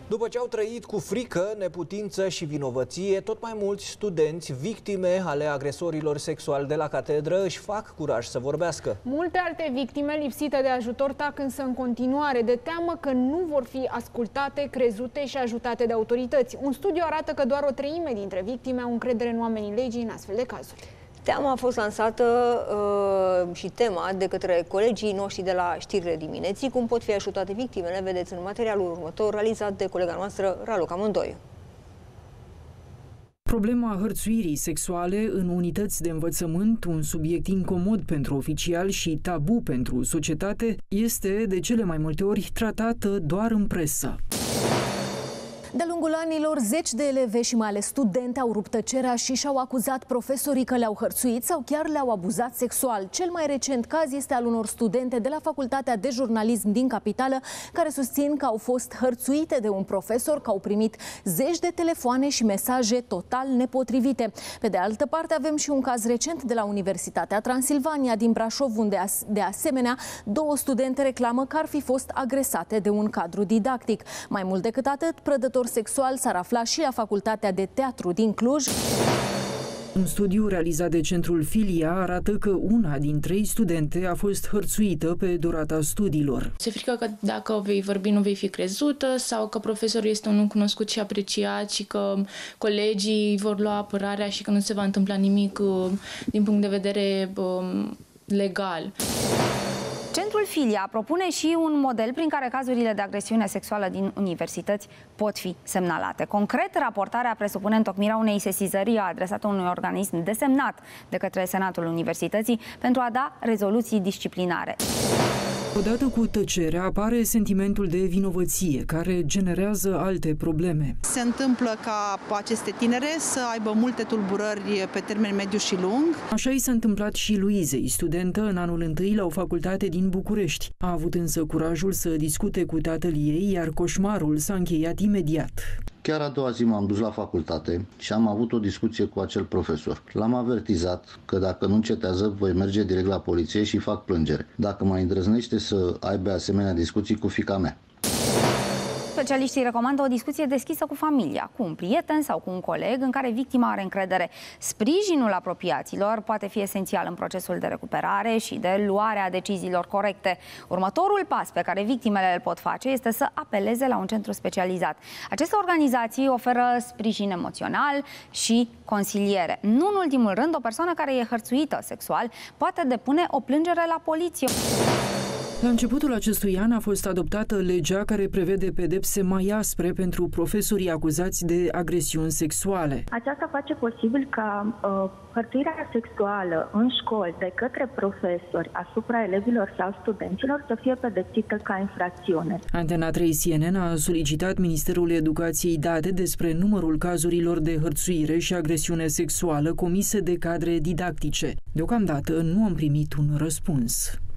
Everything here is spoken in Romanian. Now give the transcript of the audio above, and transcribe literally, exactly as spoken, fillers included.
După ce au trăit cu frică, neputință și vinovăție, tot mai mulți studenți, victime ale agresorilor sexuali de la catedră, își fac curaj să vorbească. Multe alte victime lipsite de ajutor tac însă în continuare, de teamă că nu vor fi ascultate, crezute și ajutate de autorități. Un studiu arată că doar o treime dintre victime au încredere în oamenii legii în astfel de cazuri. Teama a fost lansată uh, și tema de către colegii noștri de la Știrile Dimineții. Cum pot fi ajutate victimele, vedeți în materialul următor, realizat de colega noastră, Raluca Mondoiu. Problema hărțuirii sexuale în unități de învățământ, un subiect incomod pentru oficiali și tabu pentru societate, este de cele mai multe ori tratată doar în presă. De-a lungul anilor, zeci de elevi și mai ales studente au rupt tăcerea și și-au acuzat profesorii că le-au hărțuit sau chiar le-au abuzat sexual. Cel mai recent caz este al unor studente de la Facultatea de Jurnalism din Capitală, care susțin că au fost hărțuite de un profesor, că au primit zeci de telefoane și mesaje total nepotrivite. Pe de altă parte, avem și un caz recent de la Universitatea Transilvania din Brașov, unde de asemenea două studente reclamă că ar fi fost agresate de un cadru didactic. Mai mult decât atât, prădători sexual s-ar afla și la Facultatea de Teatru din Cluj. Un studiu realizat de Centrul Filia arată că una din trei studente a fost hărțuită pe durata studiilor. Se frică că dacă vei vorbi nu vei fi crezută sau că profesorul este un om cunoscut și apreciat și că colegii vor lua apărarea și că nu se va întâmpla nimic din punct de vedere legal. Centrul Filia propune și un model prin care cazurile de agresiune sexuală din universități pot fi semnalate. Concret, raportarea presupune întocmirea unei sesizări adresate unui organism desemnat de către Senatul Universității pentru a da rezoluții disciplinare. Odată cu tăcerea apare sentimentul de vinovăție, care generează alte probleme. Se întâmplă ca aceste tinere să aibă multe tulburări pe termen mediu și lung. Așa i s-a întâmplat și Luizei, studentă în anul întâi la o facultate din București. A avut însă curajul să discute cu tatăl ei, iar coșmarul s-a încheiat imediat. Chiar a doua zi m-am dus la facultate și am avut o discuție cu acel profesor. L-am avertizat că dacă nu încetează, voi merge direct la poliție și fac plângere, dacă mai îndrăznește să aibă asemenea discuții cu fiica mea. Specialiștii recomandă o discuție deschisă cu familia, cu un prieten sau cu un coleg în care victima are încredere. Sprijinul apropiaților poate fi esențial în procesul de recuperare și de luarea deciziilor corecte. Următorul pas pe care victimele îl pot face este să apeleze la un centru specializat. Aceste organizații oferă sprijin emoțional și consiliere. Nu în ultimul rând, o persoană care e hărțuită sexual poate depune o plângere la poliție. La începutul acestui an a fost adoptată legea care prevede pedepse mai aspre pentru profesorii acuzați de agresiuni sexuale. Aceasta face posibil ca uh, hărțuirea sexuală în școli de către profesori asupra elevilor sau studenților să fie pedepsită ca infracțiune. Antena trei C N N a solicitat Ministerul Educației date despre numărul cazurilor de hărțuire și agresiune sexuală comise de cadre didactice. Deocamdată nu am primit un răspuns.